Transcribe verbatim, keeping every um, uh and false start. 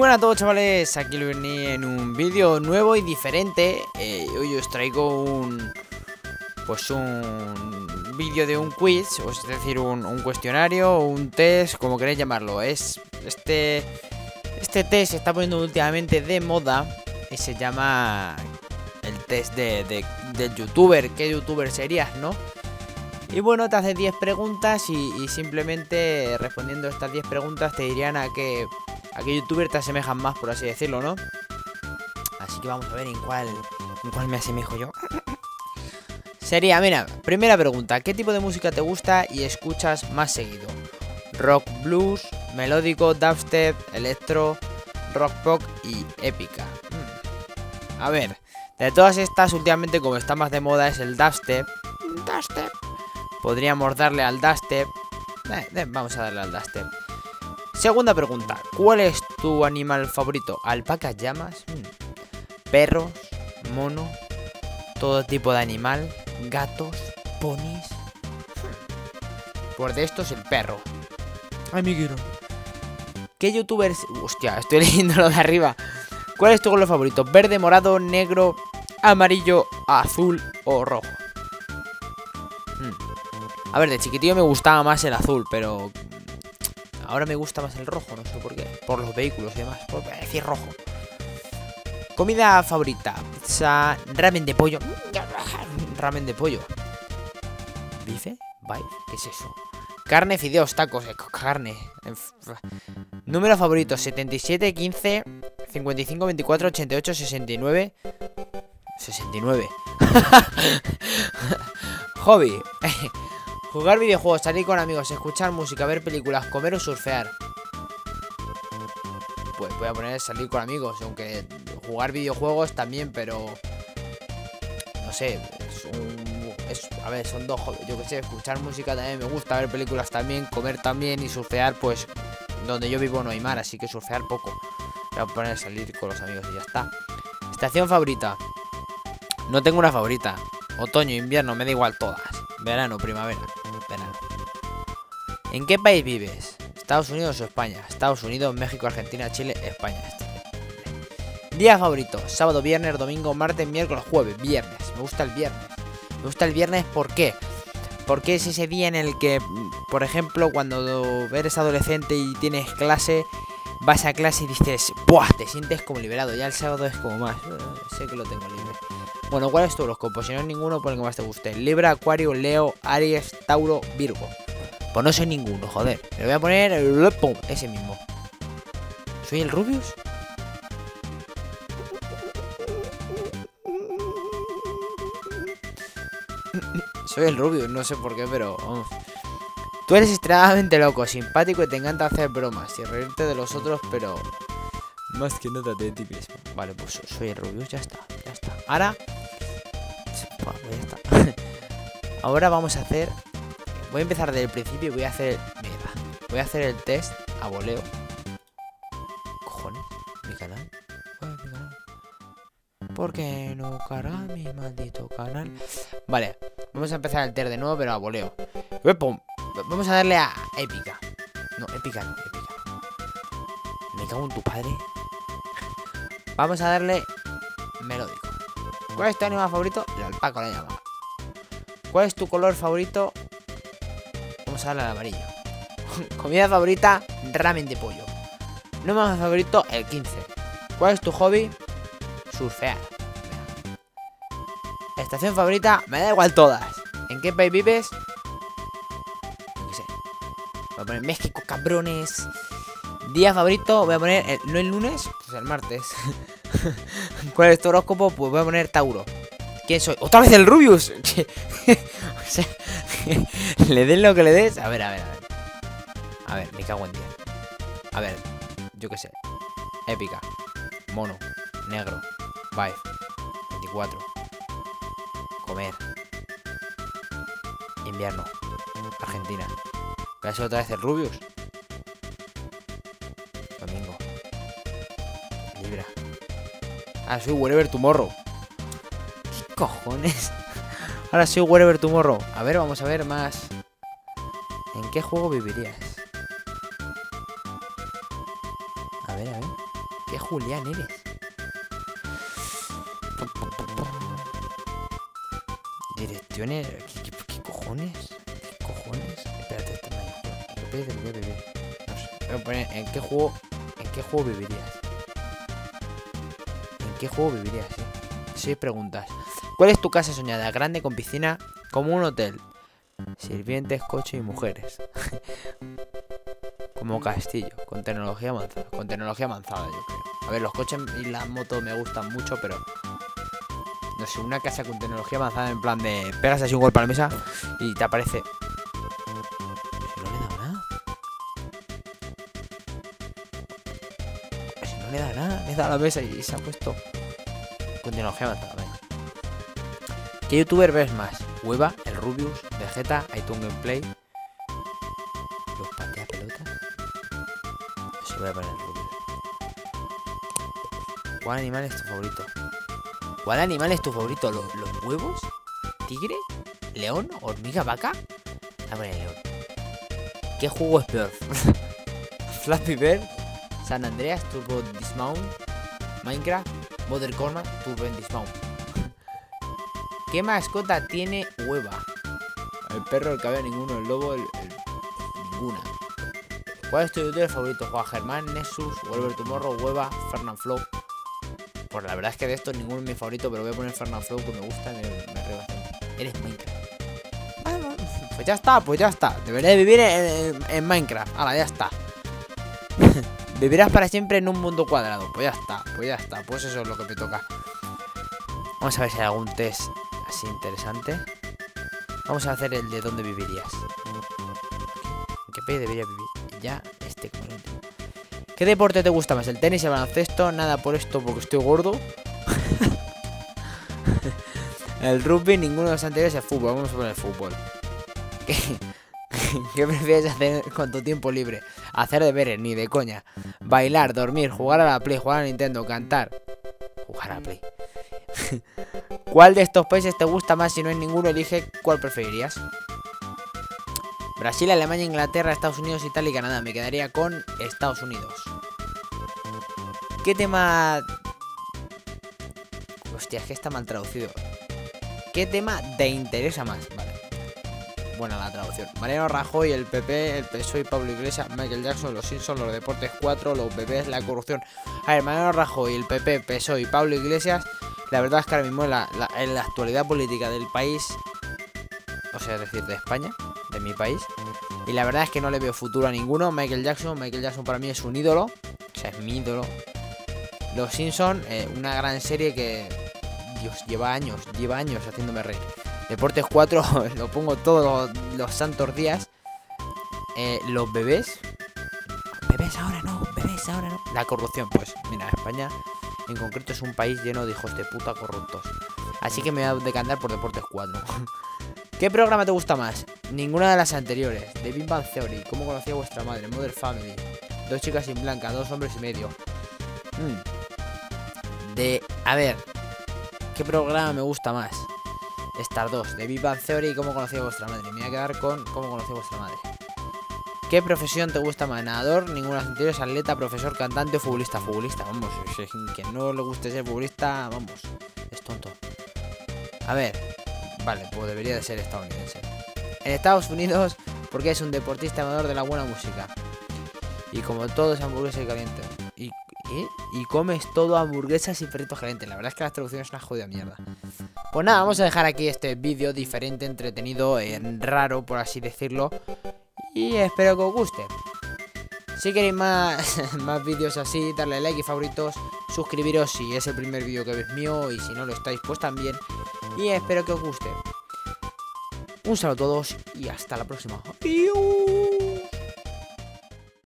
buenas a todos, chavales, aquí lo vení en un vídeo nuevo y diferente. eh, Hoy os traigo un... Pues un vídeo de un quiz, o es decir, un, un cuestionario, un test, como queréis llamarlo. Es este... Este test se está poniendo últimamente de moda y se llama el test de, de, del youtuber. ¿Qué youtuber serías, no? Y bueno, te hace diez preguntas y, y simplemente respondiendo a estas diez preguntas te dirían a qué, a qué youtuber te asemejan más, por así decirlo, ¿no? Así que vamos a ver en cuál, en cuál me asemejo yo. Sería, mira, primera pregunta: ¿qué tipo de música te gusta y escuchas más seguido? Rock, blues, melódico, dubstep, electro, rock pop y épica. Hmm. A ver, de todas estas, últimamente como está más de moda es el dubstep. Dubstep. Podríamos darle al dubstep. Eh, eh, vamos a darle al dubstep. Segunda pregunta: ¿cuál es tu animal favorito? ¿Alpacas, llamas? Hmm. ¿Perros? ¿Mono? ¿Todo tipo de animal? ¿Gatos? ¿Ponis? Hmm. Pues de estos el perro. Amiguero. ¿Qué youtubers? Hostia, estoy leyendo lo de arriba. ¿Cuál es tu color favorito? ¿Verde, morado, negro, amarillo, azul o rojo? Hmm. A ver, de chiquitillo me gustaba más el azul, pero ahora me gusta más el rojo, no sé por qué. Por los vehículos y demás, por decir rojo. Comida favorita: pizza, ramen de pollo. Ramen de pollo. ¿Bife? ¿Bife? ¿Qué es eso? Carne, fideos, tacos, eh, carne. Número favorito: setenta y siete, quince, cincuenta y cinco, veinticuatro, ochenta y ocho, sesenta y nueve. sesenta y nueve. Hobby: jugar videojuegos, salir con amigos, escuchar música, ver películas, comer o surfear. Pues voy a poner salir con amigos, aunque jugar videojuegos también, pero no sé, es un, es, a ver, son dos hobbies. Yo que sé, escuchar música también me gusta, ver películas también, comer también, y surfear, pues donde yo vivo no hay mar, así que surfear poco. Voy a poner salir con los amigos y ya está. Estación favorita: no tengo una favorita. Otoño, invierno, me da igual todas. Verano, primavera, verano. ¿En qué país vives? ¿Estados Unidos o España? Estados Unidos, México, Argentina, Chile, España. Día favorito: sábado, viernes, domingo, martes, miércoles, jueves. Viernes, me gusta el viernes. Me gusta el viernes, ¿por qué? Porque es ese día en el que, por ejemplo, cuando eres adolescente y tienes clase, vas a clase y dices, ¡buah!, te sientes como liberado. Ya el sábado es como más, uh, sé que lo tengo libre. Bueno, ¿cuál es tu horóscopo? Si no es ninguno, por el que más te guste. Libra, Acuario, Leo, Aries, Tauro, Virgo. Pues no soy ninguno, joder. Le voy a poner ¡pum!, ese mismo. ¿Soy el Rubius? Soy el Rubius, no sé por qué, pero vamos. Tú eres extremadamente loco, simpático y te encanta hacer bromas y reírte de los otros, pero más que nada de ti mismo. Vale, pues soy el Rubius, ya está, ya está. Ahora, bueno, ya está. Ahora vamos a hacer, voy a empezar desde el principio y voy a hacer, mierda, voy a hacer el test a voleo. Cojones, mi canal, ¿cuál es mi canal? ¿Por qué no carga mi maldito canal? Vale, vamos a empezar el test de nuevo, pero a voleo. ¡Pum! Vamos a darle a épica. No, épica no, épica no. Me cago en tu padre. Vamos a darle melódico. ¿Cuál es tu animal favorito? El alpaca la llama. ¿Cuál es tu color favorito? Vamos a darle al amarillo. Comida favorita: ramen de pollo. Número favorito: el quince. ¿Cuál es tu hobby? Surfear. Estación favorita: me da igual todas. ¿En qué país vives? No sé. Voy a poner México, cabrones. Día favorito: voy a poner el, no el lunes, pues el martes. ¿Cuál es tu horóscopo? Pues voy a poner Tauro. ¿Quién soy? ¡Otra vez el Rubius! O sea, le den lo que le des. A ver, a ver, a ver. A ver, me cago en diez. A ver, yo qué sé. Épica, mono, negro, vibe, veinticuatro. Comer, invierno, Argentina. ¿Voy a ser otra vez el Rubius? Domingo, Libra. Ah, soy Wherever Tomorrow. ¿Qué cojones? Ahora soy Wherever Tomorrow. A ver, vamos a ver más. ¿En qué juego vivirías? A ver, a ver. Julián eres? Direcciones... ¿Qué, qué, qué cojones? ¿Qué cojones? Espérate, este me dijo. ¿Qué vivir? No sé. Voy a poner en qué juego... ¿En qué juego vivirías? ¿En qué juego vivirías? Eh? Seis preguntas. ¿Cuál es tu casa soñada? Grande, con piscina, como un hotel. Sirvientes, coche y mujeres. Como castillo, con tecnología avanzada. Con tecnología avanzada, yo creo. A ver, los coches y las motos me gustan mucho, pero... No sé, una casa con tecnología avanzada en plan de... Pegas así un golpe a la mesa y te aparece... Si no le da nada. Si no le da nada, le da a la mesa y se ha puesto... Con tecnología avanzada, venga. ¿Qué youtuber ves más? Hueva, el Rubius, Vegeta, iTunes Gameplay. ¿Los patea pelota? Se voy a poner el Rubius. ¿Cuál animal es tu favorito? ¿Cuál animal es tu favorito? ¿Los, los huevos? ¿Tigre? ¿León? ¿Hormiga? ¿Vaca? A ver, león. ¿Qué juego es peor? Flappy Bird, San Andreas, Turbo Dismount, Minecraft, Mother Corma, Turbo Dismount. ¿Qué mascota tiene Hueva? El perro, el cabello, ninguno. El lobo, el, el... ninguna. ¿Cuál es tu youtuber favorito? Juan Germán, Nessus, Wolver Tomorrow, Hueva, Fernand Flow. Pues la verdad es que de estos ninguno es mi favorito, pero voy a poner Fernand Flow que me gusta, me, me río bastante. Eres Minecraft. Ah, no. Pues ya está, pues ya está. Deberé vivir en, en, en Minecraft. Ahora, ya está. Vivirás para siempre en un mundo cuadrado. Pues ya está, pues ya está. Pues eso es lo que me toca. Vamos a ver si hay algún test así interesante. Vamos a hacer el de dónde vivirías. ¿En qué país debería vivir? Ya, este como el último. ¿Qué deporte te gusta más? ¿El tenis, el baloncesto? Nada por esto porque estoy gordo. El rugby, ninguno de los anteriores es fútbol. Vamos a poner fútbol. ¿Qué, ¿Qué prefieres hacer con tu tiempo libre? Hacer deberes, ni de coña. Bailar, dormir, jugar a la Play, jugar a Nintendo, cantar. Jugar a la Play. ¿Cuál de estos países te gusta más? Si no hay ninguno, elige cuál preferirías. Brasil, Alemania, Inglaterra, Estados Unidos, Italia y Canadá. Me quedaría con Estados Unidos. ¿Qué tema...? Hostia, es que está mal traducido. ¿Qué tema te interesa más? Vale. Buena la traducción. Mariano Rajoy, el P P, el P S O E y Pablo Iglesias, Michael Jackson, los Simpsons, los Deportes cuatro, los P P, la corrupción. A ver, Mariano Rajoy, el P P, P S O E y Pablo Iglesias. La verdad es que ahora mismo en la, la, en la actualidad política del país, o sea, es decir, de España, de mi país, y la verdad es que no le veo futuro a ninguno. Michael Jackson, Michael Jackson para mí es un ídolo, o sea, es mi ídolo. Los Simpsons, eh, una gran serie que, Dios, lleva años, lleva años haciéndome reír. Deportes cuatro, lo pongo todos los, los santos días. Eh, los bebés, bebés ahora no, bebés ahora no. La corrupción, pues, mira, España en concreto es un país lleno de hijos de puta corruptos. Así que me voy a decantar por Deportes cuatro. ¿Qué programa te gusta más? Ninguna de las anteriores. The Big Bang Theory, ¿Cómo conocía vuestra madre? Modern Family, Dos chicas sin blanca, Dos hombres y medio. Mm. De... A ver, ¿qué programa me gusta más? Star dos, The Big Bang Theory, ¿Cómo conocía vuestra madre? Me voy a quedar con ¿Cómo conocía vuestra madre? ¿Qué profesión te gusta más? Nadador, ninguna de las anteriores, atleta, profesor, cantante o futbolista. Futbolista, vamos, que no le guste ser futbolista, vamos, es tonto. A ver, vale, pues debería de ser estadounidense. En Estados Unidos, porque es un deportista amador de la buena música. Y como todo es hamburguesa y caliente. Y, ¿eh? y comes todo hamburguesas y perritos calientes. La verdad es que las traducciones es una jodida mierda. Pues nada, vamos a dejar aquí este vídeo diferente, entretenido, eh, raro, por así decirlo. Y espero que os guste. Si queréis más, más vídeos así, darle like y favoritos, suscribiros si es el primer vídeo que veis mío, y si no lo estáis, pues también. Y espero que os guste. Un saludo a todos y hasta la próxima. ¡Adiós!